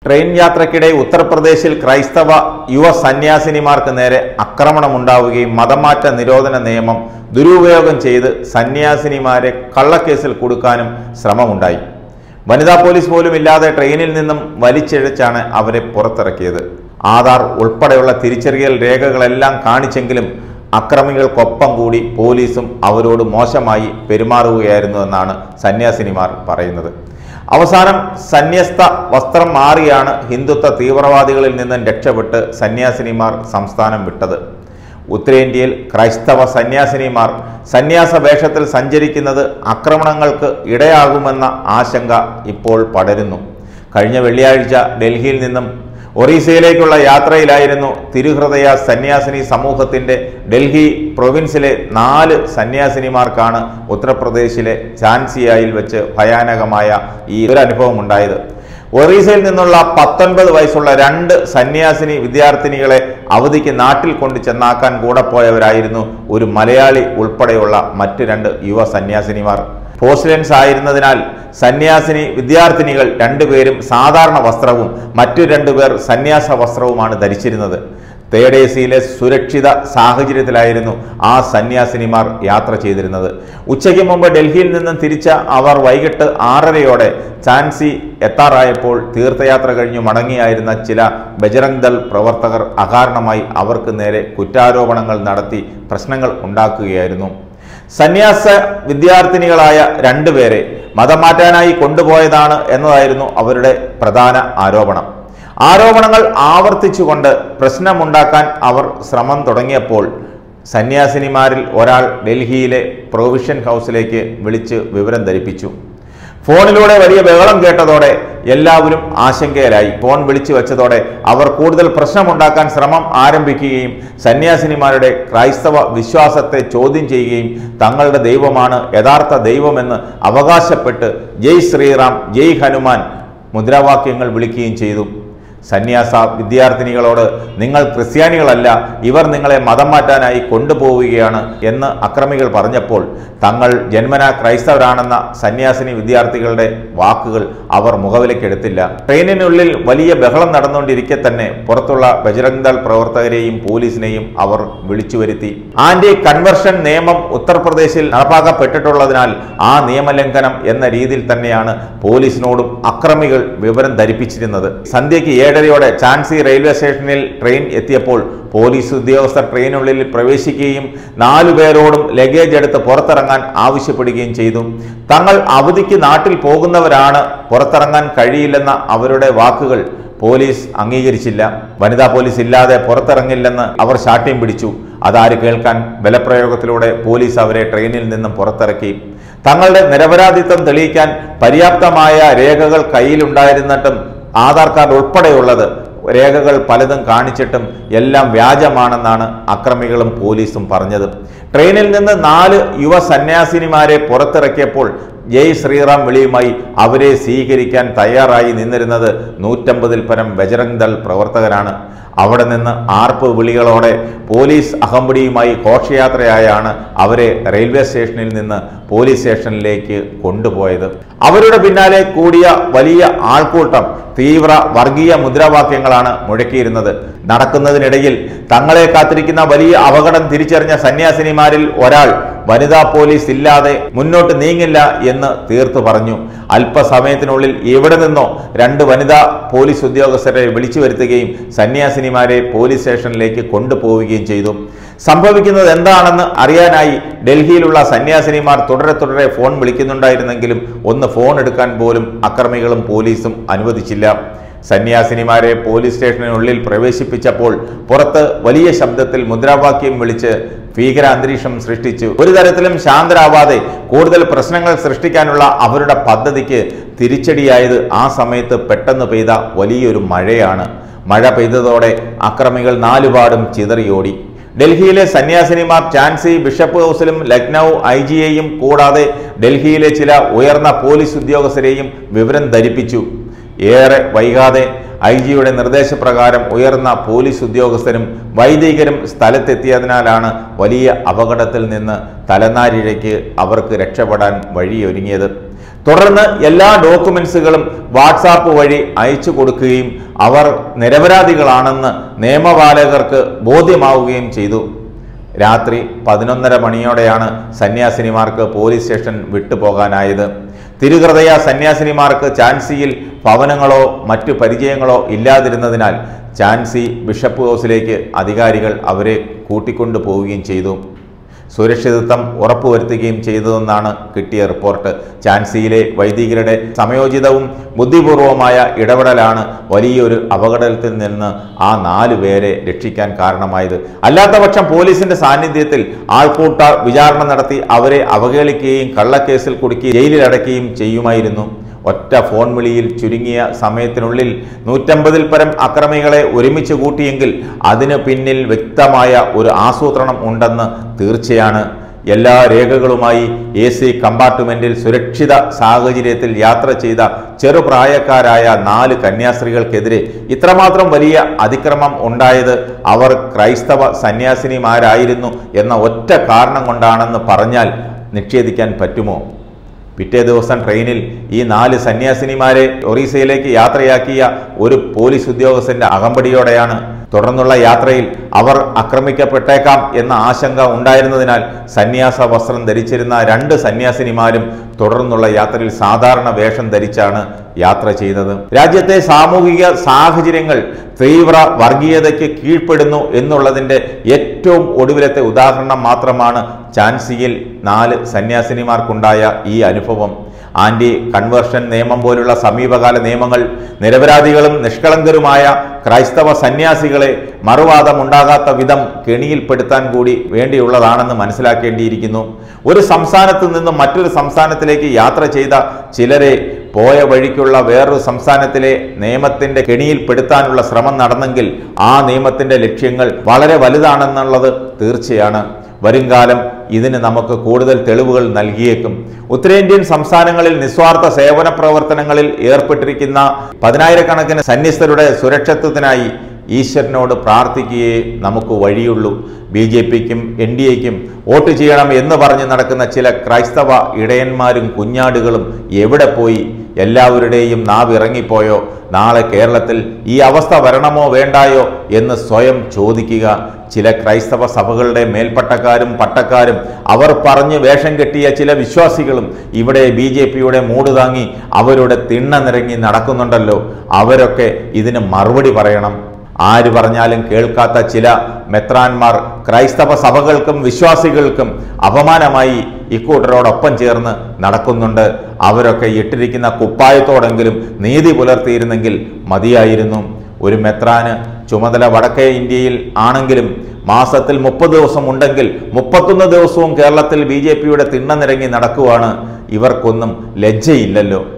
Train യാത്രയ്ക്കിടെ ഉത്തർപ്രദേശിൽ ക്രൈസ്തവ യുവ സന്യാസിനിമാർക്ക് നേരെ ആക്രമണമുണ്ടാവുകയും മതമാറ്റ നിരോധന നിയമം ദുരുപയോഗം ചെയ്ത് സന്യാസിനിമാരെ കള്ളക്കേസിൽ കുടുക്കാനും ശ്രമമുണ്ടായി. വനിതാ പോലീസ് പോലും ഇല്ലാതെ ട്രെയിനിൽ നിന്നും വലിച്ചിഴച്ചാണ് അവരെ പുറത്തിറക്കിയത്. ആധാർ ഉൾപ്പെടെയുള്ള തിരിച്ചറിയൽ രേഖകളെല്ലാം കാണിച്ചെങ്കിലും അക്രമികൾക്കൊപ്പം കൂടി പോലീസും അവരോട് മോശമായി പെരുമാറുകയായിരുന്നുവെന്നാണ് സന്യാസിനിമാർ പറയുന്നത്. അവസാനം സന്യസ്ത വസ്ത്രം മാറിയാണ് ഹിന്ദുത്വ തീവ്രവാദികളിൽ നിന്നും രക്ഷപ്പെട്ട് സന്യാസിനിമാർ സംസ്ഥാനം വിട്ടത്. ഉത്തരേന്ത്യയിൽ ക്രൈസ്തവ സന്യാസിനിമാർ സന്യാസ വേഷത്തിൽ സഞ്ചരിക്കുന്നത് ആക്രമണങ്ങൾക്ക് ഇടയാകുമെന്ന ആശങ്ക ഇപ്പോൾ പടരുന്നു. കഴിഞ്ഞ വെള്ളിയാഴ്ച ഡൽഹിയിൽ നിന്നും ഒറീസയിലേക്കുള്ള യാത്രയിലായിരുന്നു തിരുഹൃദയ സന്യാസിനി സമൂഹത്തിൻ്റെ ഡൽഹി പ്രൊവിൻസിലെ 4 സന്യാസിനിമാർക്കാണ് ഉത്തർപ്രദേശിലെ ഝാൻസിയായിൽ വെച്ച് ഭയാനകമായ ഈ ഒരു അനുഭവം ഉണ്ടായത്. ഒറീസയിൽ നിന്നുള്ള 19 വയസ്സുള്ള 2 സന്യാസിനി വിദ്യാർത്ഥിനികളെ അവധിക്ക് നാട്ടിൽ കൊണ്ട് ചെന്നാക്കാൻ കൂടെ പോയവരായിരുന്നു ഒരു മലയാളി ഉൾപ്പെടെയുള്ള മറ്റ് 2 യുവ സന്യാസിനിമാർ. പോസ്റ്റ്ലൻസ് ആയിരുന്നതിനാൽ സന്യാസിനി വിദ്യാർത്ഥിനികൾ 2 പേരും സാധാരണ വസ്ത്രവും മറ്റു 2 പേർ സന്യാസ വസ്ത്രവുമാണ് ധരിച്ചിരുന്നത്. തേർഡ് എസിയിലെ സുരക്ഷിത സാഹചര്യത്തിലായിരുന്നു ആ സന്യാസിനിമാർ യാത്ര ചെയ്തിരുന്നത്. ഉച്ചയ്ക്ക് മുമ്പ് ഡൽഹിയിൽ നിന്നും തിരിച്ച അവർ വൈകിട്ട് 6:30 ഝാൻസി എത്താറായപ്പോൾ തീർത്ഥയാത്ര കഴിഞ്ഞു മടങ്ങിയായിരുന്ന ചില ബജറംഗ് ദൾ പ്രവർത്തകർ അകാരണമായി അവർക്ക് നേരെ കുറ്റാരോപണങ്ങൾ നടത്തി പ്രശ്നങ്ങൾ ഉണ്ടാക്കുകയായിരുന്നു. സന്യാസ വിദ്യാർത്ഥിനികളായ 2 പേരെ മതം മാറ്റാനായി കൊണ്ടുപോയതാണ് എന്നതായിരുന്നു അവരുടെ പ്രധാന ആരോപണം. ആരോപണങ്ങൾ ആവർത്തിച്ചുകൊണ്ട് പ്രശ്നമുണ്ടാക്കാൻ അവർ ശ്രമം തുടങ്ങിയപ്പോൾ സന്യാസിനിമാരിൽ ഒരാൾ ഡൽഹിയിലെ പ്രൊവിഷൻ ഹൗസിലേക്ക് വിളിച്ച് വിവരം ധരിപ്പിച്ചു. ഫോണിലൂടെ വലിയ ബഹളം കേട്ടതോടെ എല്ലാവരും ആശങ്കയിലായി. ഫോൺ വിളിച്ചു വെച്ചതോടെ അവർ കൂടുതൽ പ്രശ്നമുണ്ടാക്കാൻ ശ്രമം ആരംഭിക്കുകയും സന്യാസിനിമാരുടെ ക്രൈസ്തവ വിശ്വാസത്തെ ചോദ്യം ചെയ്യുകയും തങ്ങളുടെ ദൈവമാണ് യഥാർത്ഥ ദൈവമെന്ന് അവകാശപ്പെട്ട് ജയ് ശ്രീറാം ജയ് ഹനുമാൻ മുദ്രാവാക്യങ്ങൾ വിളിക്കുകയും ചെയ്തു. സന്യാസ വിദ്യാർത്ഥിനികളോട് നിങ്ങൾ ക്രിസ്ത്യാനികളല്ല, ഇവർ നിങ്ങളെ മതം മാറ്റാനായി കൊണ്ടുപോവുകയാണ് എന്ന് അക്രമികൾ പറഞ്ഞപ്പോൾ തങ്ങൾ ജന്മനാ ക്രൈസ്തവരാണെന്ന സന്യാസിനി വിദ്യാർത്ഥികളുടെ വാക്കുകൾ അവർ മുഖവിലക്കെടുത്തില്ല. ട്രെയിനിനുള്ളിൽ വലിയ ബഹളം നടന്നുകൊണ്ടിരിക്കെ തന്നെ പുറത്തുള്ള ബജറംഗ് ദൾ പ്രവർത്തകരെയും പോലീസിനെയും അവർ വിളിച്ചു വരുത്തി. ആന്റി കൺവെർഷൻ നിയമം ഉത്തർപ്രദേശിൽ നടപ്പാക്കപ്പെട്ടിട്ടുള്ളതിനാൽ ആ നിയമലംഘനം എന്ന രീതിയിൽ തന്നെയാണ് പോലീസിനോടും അക്രമികൾ വിവരം ധരിപ്പിച്ചിരുന്നത്. സന്ധ്യയ്ക്ക് 7:30 ഝാൻസി റെയിൽവേ സ്റ്റേഷനിൽ ട്രെയിൻ എത്തിയപ്പോൾ പോലീസ് ഉദ്യോഗസ്ഥർ ട്രെയിനുള്ളിൽ പ്രവേശിക്കുകയും 4 പേരോടും ലഗേജ് എടുത്ത് പുറത്തിറങ്ങാൻ ആവശ്യപ്പെടുകയും ചെയ്തു. തങ്ങൾ അവധിക്ക് നാട്ടിൽ പോകുന്നവരാണ്, പുറത്തിറങ്ങാൻ കഴിയില്ലെന്ന അവരുടെ വാക്കുകൾ പോലീസ് അംഗീകരിച്ചില്ല. വനിതാ പോലീസ് ഇല്ലാതെ പുറത്തിറങ്ങില്ലെന്ന് അവർ ശാഠ്യം പിടിച്ചു. അതാര് കേൾക്കാൻ? ബലപ്രയോഗത്തിലൂടെ പോലീസ് അവരെ ട്രെയിനിൽ നിന്നും പുറത്തിറക്കി. തങ്ങളുടെ നിരപരാധിത്വം തെളിയിക്കാൻ പര്യാപ്തമായ രേഖകൾ കയ്യിലുണ്ടായിരുന്നിട്ടും ആധാർ കാർഡ് ഉൾപ്പെടെയുള്ളത് രേഖകൾ പലതും കാണിച്ചിട്ടും എല്ലാം വ്യാജമാണെന്നാണ് അക്രമികളും പോലീസും പറഞ്ഞത്. ട്രെയിനിൽ നിന്ന് 4 യുവ സന്യാസിനിമാരെ പുറത്തിറക്കിയപ്പോൾ ജയ് ശ്രീറാം വിളിയുമായി അവരെ സ്വീകരിക്കാൻ തയ്യാറായി നിന്നിരുന്നത് 150-ൽ പരം ബജറംഗ് ദൾ പ്രവർത്തകരാണ്. അവിടെ നിന്ന് ആർപ്പ് വിളികളോടെ പോലീസ് അകമ്പടിയുമായി ഘോഷയാത്രയായാണ് അവരെ റെയിൽവേ സ്റ്റേഷനിൽ നിന്ന് പോലീസ് സ്റ്റേഷനിലേക്ക് കൊണ്ടുപോയത്. അവരുടെ പിന്നാലെ കൂടിയ വലിയ ആൾക്കൂട്ടം തീവ്ര വർഗീയ മുദ്രാവാക്യങ്ങളാണ് മുഴക്കിയിരുന്നത്. നടക്കുന്നതിനിടയിൽ തങ്ങളെ കാത്തിരിക്കുന്ന വലിയ അപകടം തിരിച്ചറിഞ്ഞ സന്യാസിനിമാരിൽ ഒരാൾ വനിതാ പോലീസ് ഇല്ലാതെ മുന്നോട്ട് നീങ്ങില്ല എന്ന് തീർത്തു പറഞ്ഞു. അല്പസമയത്തിനുള്ളിൽ എവിടെ നിന്നോ 2 വനിതാ പോലീസ് ഉദ്യോഗസ്ഥരെ വിളിച്ചു വരുത്തുകയും സന്യാസിനിമാരെ പോലീസ് സ്റ്റേഷനിലേക്ക് കൊണ്ടുപോവുകയും ചെയ്തു. സംഭവിക്കുന്നത് എന്താണെന്ന് അറിയാനായി ഡൽഹിയിലുള്ള സന്യാസിനിമാർ തുടരെ ഫോൺ വിളിക്കുന്നുണ്ടായിരുന്നെങ്കിലും ഒന്ന് ഫോൺ എടുക്കാൻ പോലും അക്രമികളും പോലീസും അനുവദിച്ചില്ല. സന്യാസിനിമാരെ പോലീസ് സ്റ്റേഷനുള്ളിൽ പ്രവേശിപ്പിച്ചപ്പോൾ പുറത്ത് വലിയ ശബ്ദത്തിൽ മുദ്രാവാക്യം വിളിച്ച് ഭീകര അന്തരീക്ഷം സൃഷ്ടിച്ചു. ഒരു തരത്തിലും ശാന്തരാവാതെ കൂടുതൽ പ്രശ്നങ്ങൾ സൃഷ്ടിക്കാനുള്ള അവരുടെ പദ്ധതിക്ക് തിരിച്ചടിയായത് ആ സമയത്ത് പെട്ടെന്ന് പെയ്ത വലിയൊരു മഴയാണ്. മഴ പെയ്തതോടെ അക്രമികൾ 4 പാടും ചിതറിയോടി. ഡൽഹിയിലെ സന്യാസിനിമാർ ഝാൻസി ബിഷപ്പ് ഹൗസിലും ലക്നൗ IGയെയും കൂടാതെ ഡൽഹിയിലെ ചില ഉയർന്ന പോലീസ് ഉദ്യോഗസ്ഥരെയും വിവരം ധരിപ്പിച്ചു. ഏറെ വൈകാതെ IG-യുടെ നിർദ്ദേശപ്രകാരം ഉയർന്ന പോലീസ് ഉദ്യോഗസ്ഥരും വൈദികരും സ്ഥലത്തെത്തിയതിനാലാണ് വലിയ അപകടത്തിൽ നിന്ന് തലനാരിഴയ്ക്ക് അവർക്ക് രക്ഷപ്പെടാൻ വഴിയൊരുങ്ങിയത്. തുടർന്ന് എല്ലാ ഡോക്യുമെന്റ്സുകളും വാട്സാപ്പ് വഴി അയച്ചു കൊടുക്കുകയും അവർ നിരപരാധികളാണെന്ന് നിയമപാലകർക്ക് ബോധ്യമാവുകയും ചെയ്തു. രാത്രി 11:30 മണിയോടെയാണ് സന്യാസിനിമാർക്ക് പോലീസ് സ്റ്റേഷൻ വിട്ടുപോകാനായത്. തിരുഹൃദയ സന്യാസിനിമാർക്ക് ഝാൻസിയിൽ ഭവനങ്ങളോ മറ്റു പരിചയങ്ങളോ ഇല്ലാതിരുന്നതിനാൽ ഝാൻസി ബിഷപ്പ് ഹൗസിലേക്ക് അധികാരികൾ അവരെ കൂട്ടിക്കൊണ്ടു പോവുകയും ചെയ്തു. സുരക്ഷിതത്വം ഉറപ്പുവരുത്തുകയും ചെയ്തതെന്നാണ് കിട്ടിയ റിപ്പോർട്ട്. ഝാൻസിയിലെ വൈദികരുടെ സമയോചിതവും ബുദ്ധിപൂർവമായ ഇടപെടലാണ് വലിയൊരു അപകടത്തിൽ നിന്ന് ആ 4 പേരെ രക്ഷിക്കാൻ കാരണമായത്. അല്ലാത്തപക്ഷം പോലീസിന്റെ സാന്നിധ്യത്തിൽ ആൾക്കൂട്ട വിചാരണ നടത്തി അവരെ അവഹേളിക്കുകയും കള്ളക്കേസിൽ കുടുക്കി ജയിലിലടയ്ക്കുകയും ചെയ്യുമായിരുന്നു. ഒറ്റ ഫോൺ വിളിയിൽ ചുരുങ്ങിയ സമയത്തിനുള്ളിൽ 150-ൽ പരം അക്രമികളെ ഒരുമിച്ച് കൂട്ടിയെങ്കിൽ അതിന് പിന്നിൽ വ്യക്തമായ ഒരു ആസൂത്രണം ഉണ്ടെന്ന് തീർച്ചയാണ്. എല്ലാ രേഖകളുമായി AC കമ്പാർട്ട്മെന്റിൽ സുരക്ഷിത സാഹചര്യത്തിൽ യാത്ര ചെയ്ത ചെറുപ്രായക്കാരായ 4 കന്യാസ്ത്രീകൾക്കെതിരെ ഇത്രമാത്രം വലിയ അതിക്രമം ഉണ്ടായത് അവർ ക്രൈസ്തവ സന്യാസിനിമാരായിരുന്നു എന്ന ഒറ്റ കാരണം കൊണ്ടാണെന്ന് പറഞ്ഞാൽ നിഷേധിക്കാൻ പറ്റുമോ? പിറ്റേ ദിവസം ട്രെയിനിൽ ഈ 4 സന്യാസിനിമാരെ ഒറീസയിലേക്ക് യാത്രയാക്കിയ ഒരു പോലീസ് ഉദ്യോഗസ്ഥന്റെ അകമ്പടിയോടെയാണ്. തുടർന്നുള്ള യാത്രയിൽ അവർ ആക്രമിക്കപ്പെട്ടേക്കാം എന്ന ആശങ്ക ഉണ്ടായിരുന്നതിനാൽ സന്യാസ വസ്ത്രം ധരിച്ചിരുന്ന 2 സന്യാസിനിമാരും തുടർന്നുള്ള യാത്രയിൽ സാധാരണ വേഷം ധരിച്ചാണ് യാത്ര ചെയ്തത്. രാജ്യത്തെ സാമൂഹിക സാഹചര്യങ്ങൾ തീവ്ര വർഗീയതയ്ക്ക് കീഴ്പ്പെടുന്നു എന്നുള്ളതിൻ്റെ ഏറ്റവും ഒടുവിലത്തെ ഉദാഹരണം മാത്രമാണ് ഝാൻസിയിൽ 4 സന്യാസിനിമാർക്കുണ്ടായ ഈ അനുഭവം. ആന്റി കൺവേർഷൻ നിയമം പോലുള്ള സമീപകാല നിയമങ്ങൾ നിരപരാധികളും നിഷ്കളങ്കരുമായ ക്രൈസ്തവ സന്യാസികളെ മറുവാദമുണ്ടാകാത്ത വിധം കെണിയിൽപ്പെടുത്താൻ കൂടി വേണ്ടിയുള്ളതാണെന്ന് മനസ്സിലാക്കേണ്ടിയിരിക്കുന്നു. ഒരു സംസ്ഥാനത്ത് നിന്നും മറ്റൊരു സംസ്ഥാനത്തിലേക്ക് യാത്ര ചെയ്ത ചിലരെ പോയ വഴിക്കുള്ള വേറൊരു സംസ്ഥാനത്തിലെ നിയമത്തിന്റെ കെണിയിൽപ്പെടുത്താനുള്ള ശ്രമം നടന്നെങ്കിൽ ആ നിയമത്തിന്റെ ലക്ഷ്യങ്ങൾ വളരെ വലുതാണെന്നുള്ളത് തീർച്ചയാണ്. വരുംകാലം ഇതിന് നമുക്ക് കൂടുതൽ തെളിവുകൾ നൽകിയേക്കും. ഉത്തരേന്ത്യൻ സംസ്ഥാനങ്ങളിൽ നിസ്വാർത്ഥ സേവന പ്രവർത്തനങ്ങളിൽ ഏർപ്പെട്ടിരിക്കുന്ന 10,000-കണക്കിന് സന്യസ്തരുടെ സുരക്ഷിതത്വത്തിനായി ഈശ്വരനോട് പ്രാർത്ഥിക്കുകയേ നമുക്ക് വഴിയുള്ളൂ. BJPക്കും NDAയ്ക്കും വോട്ട് ചെയ്യണം എന്ന് പറഞ്ഞ് നടക്കുന്ന ചില ക്രൈസ്തവ ഇടയന്മാരും കുഞ്ഞാടുകളും എവിടെ പോയി? എല്ലാവരുടെയും നാവിറങ്ങിപ്പോയോ? നാളെ കേരളത്തിൽ ഈ അവസ്ഥ വരണമോ വേണ്ടായോ എന്ന് സ്വയം ചോദിക്കുക. ചില ക്രൈസ്തവ സഭകളുടെ മേൽപ്പട്ടക്കാരും പട്ടക്കാരും അവർ പറഞ്ഞ് വേഷം കെട്ടിയ ചില വിശ്വാസികളും ഇവിടെ BJPയുടെ മൂട് താങ്ങി അവരുടെ തിണ്ണ നിറങ്ങി നടക്കുന്നുണ്ടല്ലോ. അവരൊക്കെ ഇതിന് മറുപടി പറയണം. ആര് പറഞ്ഞാലും കേൾക്കാത്ത ചില മെത്രാന്മാർ ക്രൈസ്തവ സഭകൾക്കും വിശ്വാസികൾക്കും അപമാനമായി ഇക്കൂട്ടരോടൊപ്പം ചേർന്ന് നടക്കുന്നുണ്ട്. അവരൊക്കെ ഇട്ടിരിക്കുന്ന കുപ്പായത്തോടെങ്കിലും നീതി പുലർത്തിയിരുന്നെങ്കിൽ മതിയായിരുന്നു. ഒരു മെത്രാന് ചുമതല വടക്കേ ഇന്ത്യയിൽ ആണെങ്കിലും മാസത്തിൽ 30 ദിവസം ഉണ്ടെങ്കിൽ 31 ദിവസവും കേരളത്തിൽ BJPയുടെ തിണ്ണ നിരങ്ങി നടക്കുവാണ്. ഇവർക്കൊന്നും ലജ്ജയില്ലല്ലോ.